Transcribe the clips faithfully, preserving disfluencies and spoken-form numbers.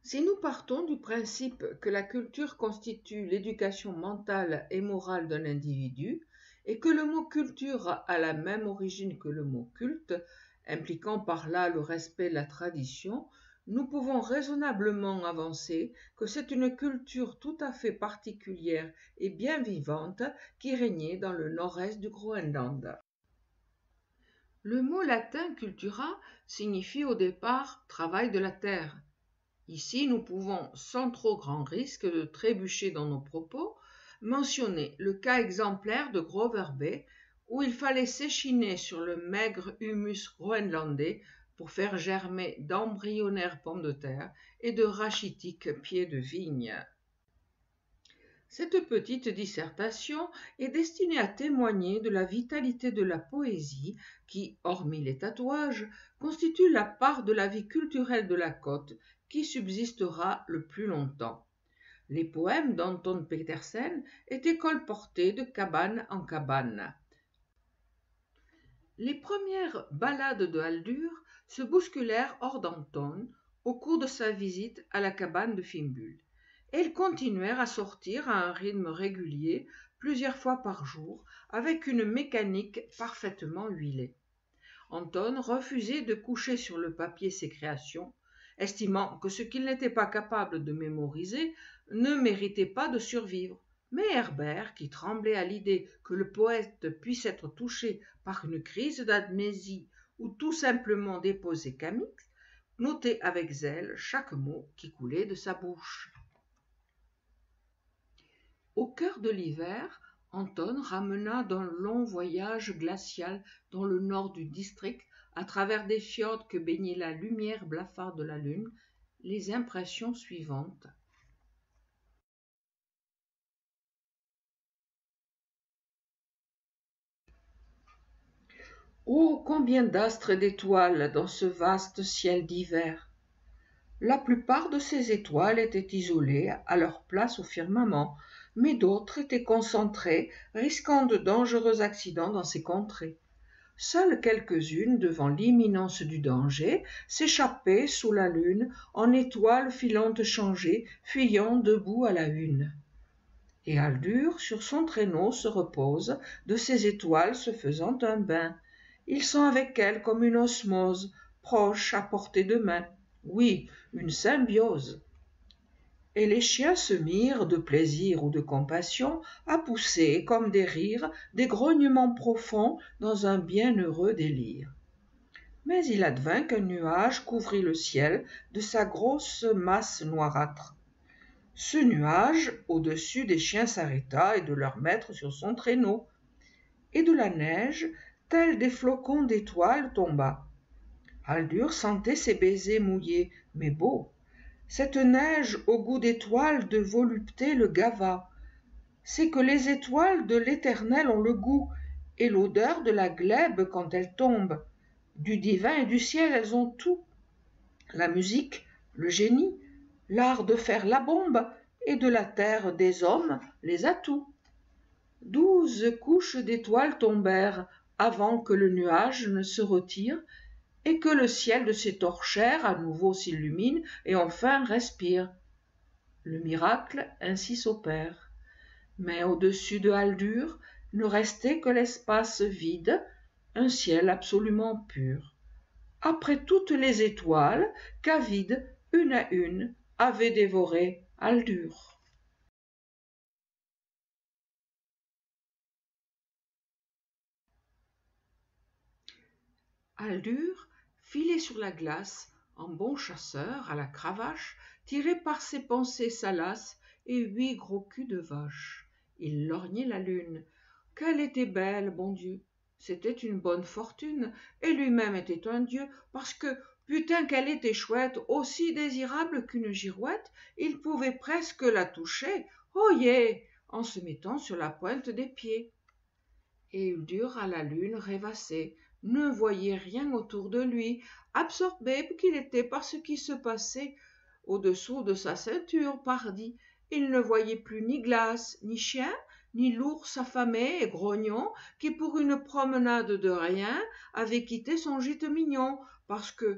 Si nous partons du principe que la culture constitue l'éducation mentale et morale d'un individu, et que le mot culture a la même origine que le mot culte, impliquant par là le respect de la tradition, nous pouvons raisonnablement avancer que c'est une culture tout à fait particulière et bien vivante qui régnait dans le nord-est du Groenland. Le mot latin cultura signifie au départ travail de la terre. Ici, nous pouvons, sans trop grand risque de trébucher dans nos propos, mentionner le cas exemplaire de Grover Bay, où il fallait s'échiner sur le maigre humus groenlandais pour faire germer d'embryonnaires pommes de terre et de rachitiques pieds de vigne. Cette petite dissertation est destinée à témoigner de la vitalité de la poésie qui, hormis les tatouages, constitue la part de la vie culturelle de la côte qui subsistera le plus longtemps. Les poèmes d'Anton Petersen étaient colportés de cabane en cabane. Les premières ballades de Haldur se bousculèrent hors d'Anton au cours de sa visite à la cabane de Fimbul. Et ils continuèrent à sortir à un rythme régulier, plusieurs fois par jour, avec une mécanique parfaitement huilée. Anton refusait de coucher sur le papier ses créations, estimant que ce qu'il n'était pas capable de mémoriser ne méritait pas de survivre. Mais Herbert, qui tremblait à l'idée que le poète puisse être touché par une crise d'amnésie ou tout simplement déposer Camille, notait avec zèle chaque mot qui coulait de sa bouche. Au cœur de l'hiver, Anton ramena d'un long voyage glacial dans le nord du district, à travers des fjords que baignait la lumière blafarde de la lune, les impressions suivantes. Oh, combien d'astres et d'étoiles dans ce vaste ciel d'hiver! La plupart de ces étoiles étaient isolées à leur place au firmament, mais d'autres étaient concentrées, risquant de dangereux accidents dans ces contrées. Seules quelques-unes, devant l'imminence du danger, s'échappaient sous la lune en étoiles filantes changées, fuyant debout à la une. Et Haldur, sur son traîneau, se repose, de ces étoiles se faisant un bain. Ils sont avec elles comme une osmose, proche à portée de main. Oui, une symbiose. Et les chiens se mirent, de plaisir ou de compassion, à pousser, comme des rires, des grognements profonds dans un bienheureux délire. Mais il advint qu'un nuage couvrit le ciel de sa grosse masse noirâtre. Ce nuage, au-dessus des chiens, s'arrêta et de leur maître sur son traîneau. Et de la neige, tels des flocons d'étoiles, tomba. Haldur sentait ses baisers mouillés, mais beaux. Cette neige au goût d'étoiles de volupté le gava. C'est que les étoiles de l'éternel ont le goût, et l'odeur de la glèbe quand elles tombent. Du divin et du ciel elles ont tout. La musique, le génie, l'art de faire la bombe, et de la terre des hommes les atouts. Douze couches d'étoiles tombèrent avant que le nuage ne se retire, et que le ciel de ses torchères à nouveau s'illumine et enfin respire. Le miracle ainsi s'opère. Mais au-dessus de Haldur ne restait que l'espace vide, un ciel absolument pur. Après toutes les étoiles qu'avide, une à une, avait dévoré Haldur. Haldur, filé sur la glace, en bon chasseur, à la cravache, tiré par ses pensées salaces et huit gros culs de vache. Il lorgnait la lune. Qu'elle était belle, bon Dieu! C'était une bonne fortune, et lui-même était un dieu, parce que, putain qu'elle était chouette, aussi désirable qu'une girouette, il pouvait presque la toucher, oyez, en se mettant sur la pointe des pieds. Et Haldur à la lune rêvassait, ne voyait rien autour de lui, absorbé qu'il était par ce qui se passait au-dessous de sa ceinture, pardi. Il ne voyait plus ni glace, ni chien, ni l'ours affamé et grognon qui, pour une promenade de rien, avait quitté son gîte mignon, parce que,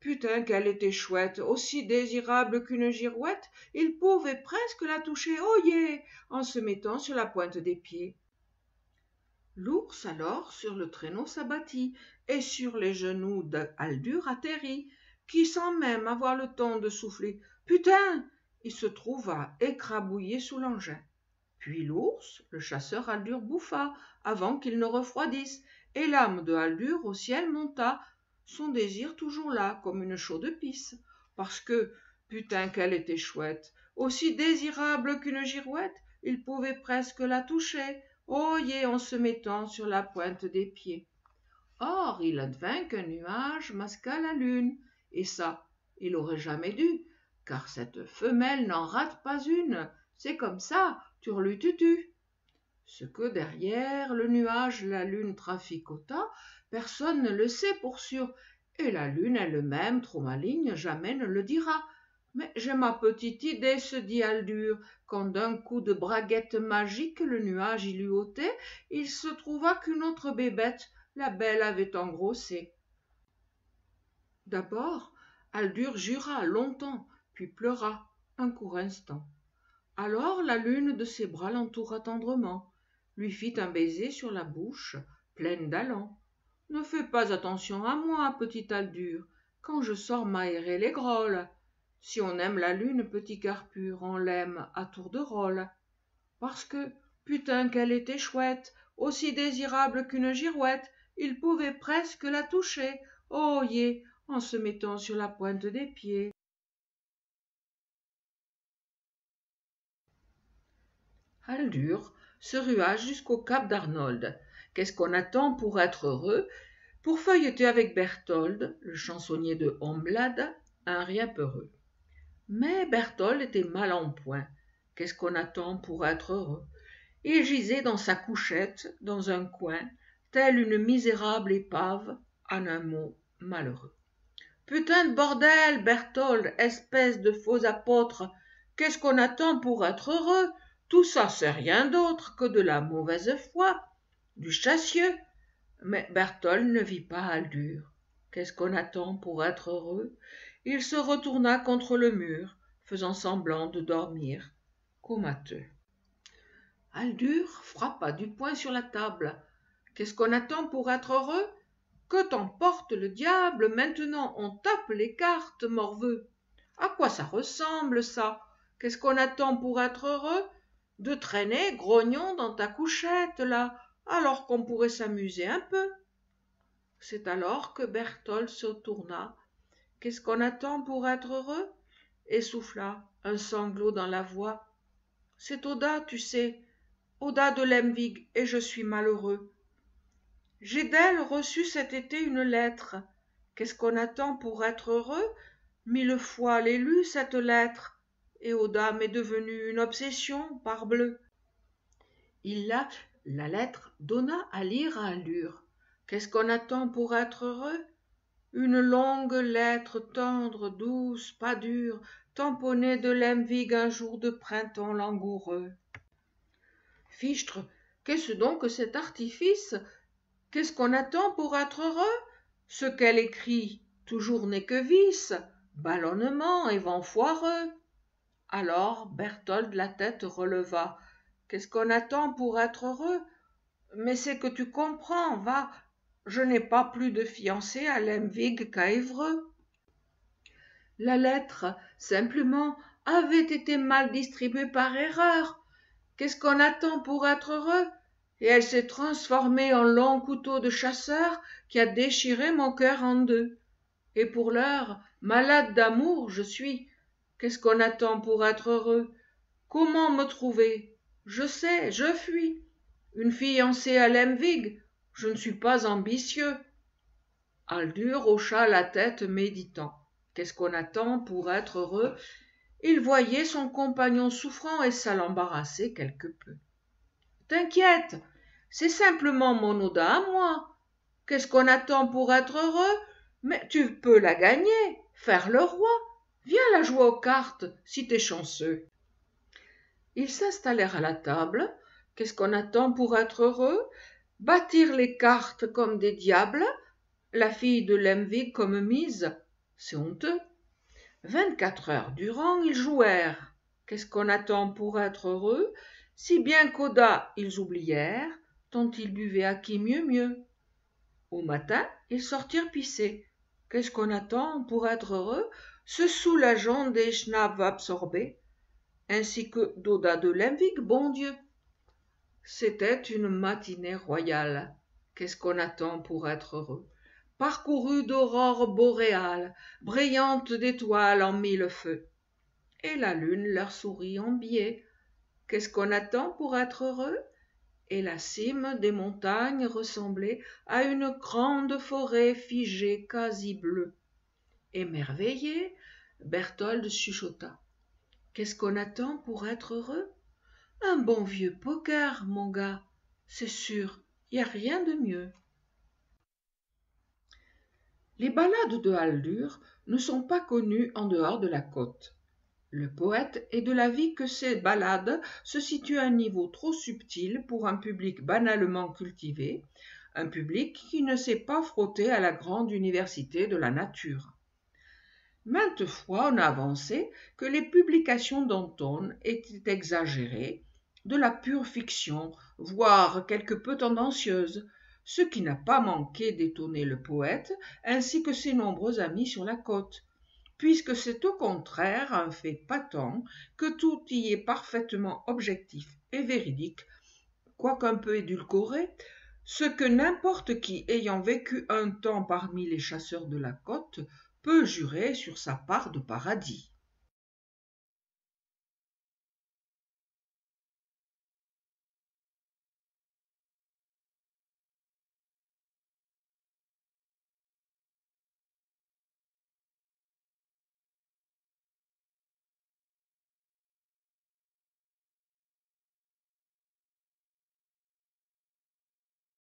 putain qu'elle était chouette, aussi désirable qu'une girouette, il pouvait presque la toucher, oyez, en se mettant sur la pointe des pieds. L'ours alors sur le traîneau s'abattit, et sur les genoux d'Aldur atterrit, qui sans même avoir le temps de souffler « Putain !» il se trouva écrabouillé sous l'engin. Puis l'ours, le chasseur Aldur bouffa, avant qu'il ne refroidisse, et l'âme de Aldur au ciel monta, son désir toujours là, comme une chaude pisse, parce que, putain qu'elle était chouette, aussi désirable qu'une girouette, il pouvait presque la toucher, oyez, en se mettant sur la pointe des pieds. Or, il advint qu'un nuage masqua la lune, et ça, il aurait jamais dû, car cette femelle n'en rate pas une, c'est comme ça, turlututu. Ce que derrière le nuage la lune traficota, personne ne le sait pour sûr, et la lune elle-même, trop maligne, jamais ne le dira. Mais j'ai ma petite idée, se dit Aldur, quand d'un coup de braguette magique le nuage il eut ôté, il se trouva qu'une autre bébête, la belle, avait engrossé. D'abord, Aldur jura longtemps, puis pleura un court instant. Alors la lune de ses bras l'entoura tendrement, lui fit un baiser sur la bouche, pleine d'allant. « Ne fais pas attention à moi, petit Aldur, quand je sors m'aérer les grolles. Si on aime la lune, petit cœur pur, on l'aime à tour de rôle. Parce que, putain qu'elle était chouette, aussi désirable qu'une girouette, il pouvait presque la toucher, oyez, en se mettant sur la pointe des pieds. » Aldur se rua jusqu'au cap d'Arnold. Qu'est-ce qu'on attend pour être heureux? Pour feuilleter avec Berthold, le chansonnier de Homblad, un rien peureux. Mais Berthold était mal en point. Qu'est-ce qu'on attend pour être heureux? Il gisait dans sa couchette, dans un coin, telle une misérable épave, en un mot, malheureux. « Putain de bordel, Berthold, espèce de faux apôtre, qu'est-ce qu'on attend pour être heureux? Tout ça, c'est rien d'autre que de la mauvaise foi, du chassieux. » Mais Berthold ne vit pas Aldur. Qu'est-ce qu'on attend pour être heureux? Il se retourna contre le mur, faisant semblant de dormir, comateux. Aldur frappa du poing sur la table. Qu'est-ce qu'on attend pour être heureux? Que t'emporte le diable, maintenant on tape les cartes, morveux. À quoi ça ressemble, ça? Qu'est-ce qu'on attend pour être heureux? De traîner, grognon, dans ta couchette, là, alors qu'on pourrait s'amuser un peu. C'est alors que Berthold se tourna. Qu'est-ce qu'on attend pour être heureux? Et souffla, un sanglot dans la voix. C'est Oda, tu sais, Oda de Lemvig, et je suis malheureux. J'ai d'elle reçu cet été une lettre. Qu'est-ce qu'on attend pour être heureux? Mille fois l'ai lue, cette lettre, et Oda m'est devenue une obsession, parbleu. Il la, la lettre donna à lire à Aldur. Qu'est-ce qu'on attend pour être heureux? Une longue lettre tendre, douce, pas dure, tamponnée de Lemvig un jour de printemps langoureux. Fichtre, qu'est-ce donc que cet artifice? Qu'est-ce qu'on attend pour être heureux? Ce qu'elle écrit toujours n'est que vice, ballonnement et vent foireux. Alors Berthold la tête releva. Qu'est-ce qu'on attend pour être heureux? Mais c'est que tu comprends, va, je n'ai pas plus de fiancé à Lemvig qu'à Évreux. La lettre, simplement, avait été mal distribuée par erreur. Qu'est-ce qu'on attend pour être heureux? Et elle s'est transformée en long couteau de chasseur qui a déchiré mon cœur en deux. Et pour l'heure, malade d'amour je suis. Qu'est-ce qu'on attend pour être heureux? Comment me trouver? Je sais, je fuis. Une fiancée à Lemvig, je ne suis pas ambitieux. Aldur hocha la tête méditant. Qu'est-ce qu'on attend pour être heureux? Il voyait son compagnon souffrant et ça l'embarrassait quelque peu. T'inquiète, c'est simplement mon Oda à moi. Qu'est-ce qu'on attend pour être heureux? Mais tu peux la gagner, faire le roi. Viens la jouer aux cartes, si t'es chanceux. Ils s'installèrent à la table. Qu'est-ce qu'on attend pour être heureux? Bâtir les cartes comme des diables, la fille de Lemvig comme mise. C'est honteux. Vingt-quatre heures durant, ils jouèrent. Qu'est-ce qu'on attend pour être heureux? Si bien qu'au-delà, ils oublièrent, tant ils buvaient à qui mieux mieux. Au matin, ils sortirent pisser. Qu'est-ce qu'on attend pour être heureux? Se soulageant des schnaves absorbés, ainsi que d'au-delà de l'envigue, bon Dieu. C'était une matinée royale. Qu'est-ce qu'on attend pour être heureux? Parcourue d'aurores boréales, brillantes d'étoiles en mille feux. Et la lune leur sourit en biais. Qu'est-ce qu'on attend pour être heureux? Et la cime des montagnes ressemblait à une grande forêt figée quasi bleue. Émerveillé, Berthold chuchota. Qu'est-ce qu'on attend pour être heureux? Un bon vieux poker, mon gars. C'est sûr, y a rien de mieux. Les ballades de Haldur ne sont pas connues en dehors de la côte. Le poète est de l'avis que ces ballades se situent à un niveau trop subtil pour un public banalement cultivé, un public qui ne s'est pas frotté à la grande université de la nature. Maintes fois on a avancé que les publications d'Anton étaient exagérées, de la pure fiction, voire quelque peu tendancieuse, ce qui n'a pas manqué d'étonner le poète ainsi que ses nombreux amis sur la côte, puisque c'est au contraire un fait patent que tout y est parfaitement objectif et véridique, quoiqu'un peu édulcoré, ce que n'importe qui ayant vécu un temps parmi les chasseurs de la côte peut jurer sur sa part de paradis.